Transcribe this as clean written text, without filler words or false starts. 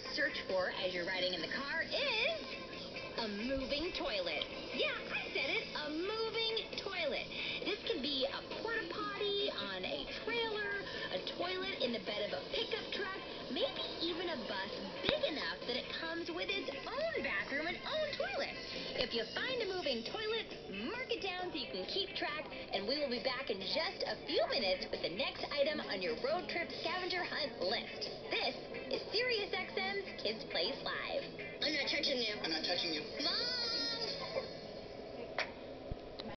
search for as you're riding in the car is a moving toilet. Yeah, I said it, a moving toilet. This could be a porta potty on a trailer, a toilet in the bed of a pickup truck, maybe even a bus big enough that it comes with its own bathroom and own toilet. If you find a moving toilet, mark it down so you can keep track, and we will be back in just a few minutes with the next item on your road trip scavenger hunt list. This is SiriusXM's Kids Place Live. I'm not touching you. I'm not touching you. Mom!